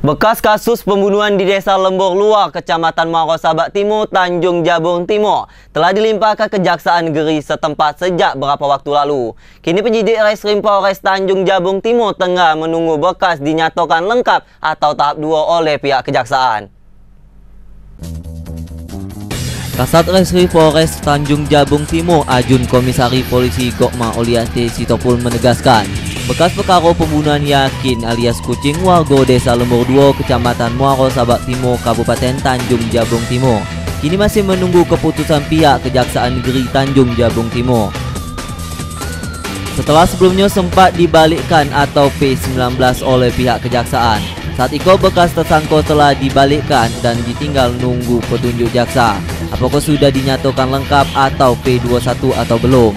Bekas kasus pembunuhan di Desa Lembur Luar, Kecamatan Muaro Sabak Timur, Tanjung Jabung Timur telah dilimpahkan Kejaksaan Negeri setempat sejak beberapa waktu lalu. Kini penyidik Reskrim Polres Tanjung Jabung Timur tengah menunggu berkas dinyatakan lengkap atau tahap 2 oleh pihak Kejaksaan. Kasat Reskrim Polres Tanjung Jabung Timur, Ajun Komisari Polisi Gokma Oliante Sitopul menegaskan, bekas perkara pembunuhan Yakin alias Kucing warga Desa Lembur 2, Kecamatan Muaro Sabak Timur, Kabupaten Tanjung Jabung Timur, kini masih menunggu keputusan pihak Kejaksaan Negeri Tanjung Jabung Timur. Setelah sebelumnya sempat dibalikkan atau P19 oleh pihak Kejaksaan, saat itu bekas tersangka telah dibalikkan dan ditinggal nunggu petunjuk jaksa. Apakah sudah dinyatakan lengkap atau P21 atau belum?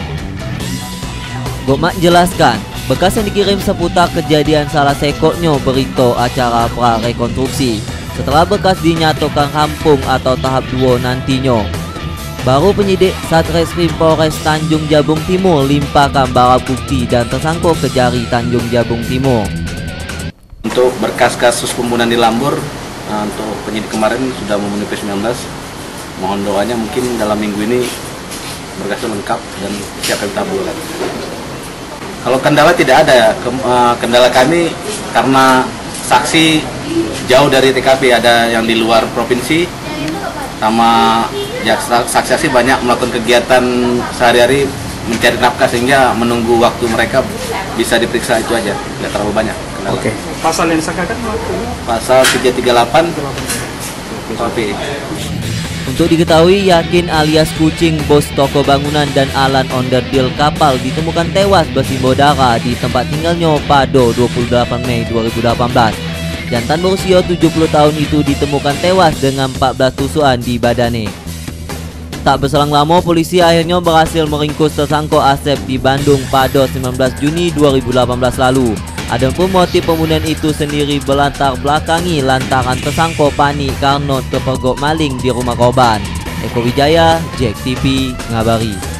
Gokma jelaskan, bekas yang dikirim seputar kejadian salah sekoknya berita acara pra-rekonstruksi. Setelah bekas dinyatakan rampung atau tahap 2 nantinya, baru penyidik Satreskrim Polres Tanjung Jabung Timur limpahkan barang bukti dan tersangka ke Jari Tanjung Jabung Timur. Untuk berkas kasus pembunuhan di Lambur, untuk penyidik kemarin sudah memenuhi P19. Mohon doanya mungkin dalam minggu ini berkasnya lengkap dan siap kami tabulkan. Kalau kendala tidak ada ya, kendala kami karena saksi jauh dari TKP, ada yang di luar provinsi, sama ya, saksi-saksi banyak melakukan kegiatan sehari-hari mencari nafkah sehingga menunggu waktu mereka bisa diperiksa itu aja, tidak terlalu banyak. Oke. Pasal yang disangkakan? Pasal 338 KUHP. Untuk diketahui, Yakin alias Kucing, bos toko bangunan dan Alan onderdil kapal ditemukan tewas bersimbol darah di tempat tinggalnya pada 28 Mei 2018. Jantan berusia 70 tahun itu ditemukan tewas dengan 14 tusukan di badannya. Tak berselang lama, polisi akhirnya berhasil meringkus tersangka Asep di Bandung pada 19 Juni 2018 lalu. Adapun motif pembunuhan itu sendiri berlatar belakangi lantaran tersangka panik karena terpergok maling di rumah korban. Eko Wijaya, JEK TV, ngabari.